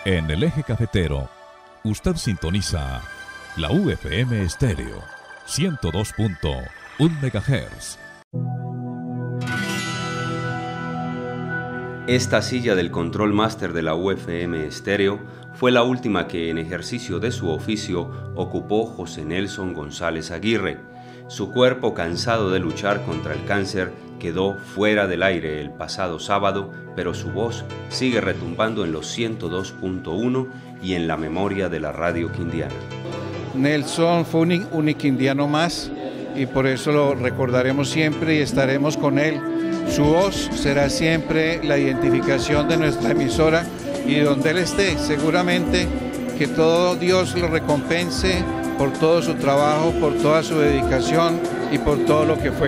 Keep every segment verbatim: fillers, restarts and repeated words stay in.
En el eje cafetero, usted sintoniza la U F M Estéreo, ciento dos punto uno megahertz. Esta silla del Control Master de la U F M Estéreo fue la última que en ejercicio de su oficio ocupó José Nelson González Aguirre. Su cuerpo, cansado de luchar contra el cáncer, quedó fuera del aire el pasado sábado, pero su voz sigue retumbando en los ciento dos punto uno y en la memoria de la radio quindiana. Nelson fue un, un quindiano más y por eso lo recordaremos siempre y estaremos con él. Su voz será siempre la identificación de nuestra emisora y donde él esté, seguramente que todo Dios lo recompense por todo su trabajo, por toda su dedicación y por todo lo que fue.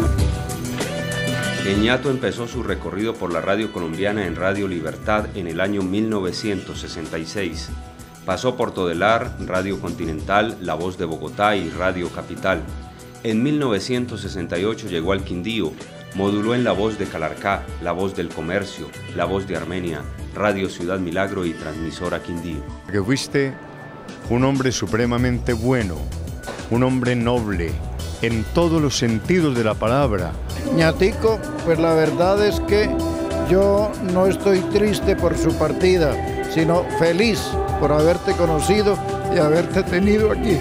El ñato empezó su recorrido por la radio colombiana en Radio Libertad en el año mil novecientos sesenta y seis. Pasó por Todelar, Radio Continental, La Voz de Bogotá y Radio Capital. En mil novecientos sesenta y ocho llegó al Quindío, moduló en La Voz de Calarcá, La Voz del Comercio, La Voz de Armenia, Radio Ciudad Milagro y Transmisora Quindío. Que fuiste un hombre supremamente bueno, un hombre noble, en todos los sentidos de la palabra. Ñatico, pues la verdad es que yo no estoy triste por su partida, sino feliz por haberte conocido y haberte tenido aquí.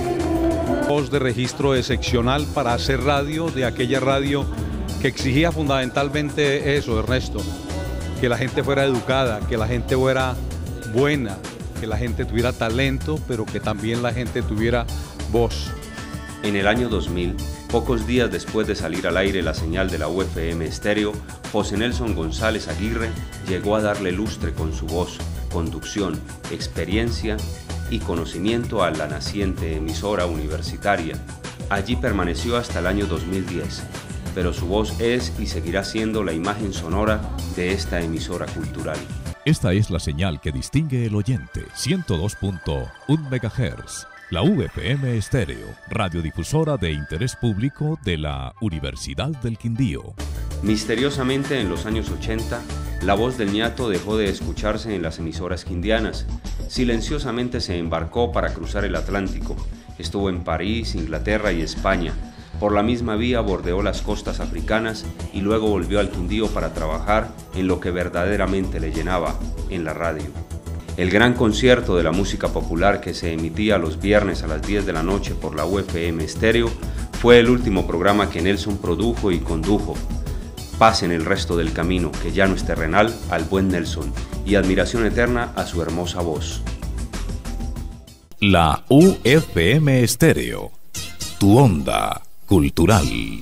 Voz de registro excepcional para hacer radio, de aquella radio que exigía fundamentalmente eso, Ernesto, que la gente fuera educada, que la gente fuera buena, que la gente tuviera talento, pero que también la gente tuviera voz. En el año dos mil, pocos días después de salir al aire la señal de la U F M Estéreo, José Nelson González Aguirre llegó a darle lustre con su voz, conducción, experiencia y conocimiento a la naciente emisora universitaria. Allí permaneció hasta el año dos mil diez, pero su voz es y seguirá siendo la imagen sonora de esta emisora cultural. Esta es la señal que distingue el oyente, ciento dos punto uno megahertz. La U F M Estéreo, radiodifusora de interés público de la Universidad del Quindío. Misteriosamente, en los años ochenta, la voz del ñato dejó de escucharse en las emisoras quindianas. Silenciosamente se embarcó para cruzar el Atlántico. Estuvo en París, Inglaterra y España. Por la misma vía bordeó las costas africanas y luego volvió al Quindío para trabajar en lo que verdaderamente le llenaba, en la radio. El gran concierto de la música popular que se emitía los viernes a las diez de la noche por la U F M Estéreo fue el último programa que Nelson produjo y condujo. Pasen el resto del camino, que ya no es terrenal, al buen Nelson, y admiración eterna a su hermosa voz. La U F M Estéreo, tu onda cultural.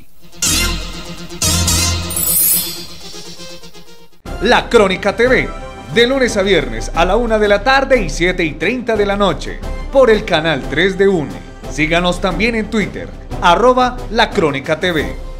La Crónica T V, de lunes a viernes a la una de la tarde y siete y treinta de la noche, por el canal tres de U N E. Síganos también en Twitter, arroba La Crónica T V.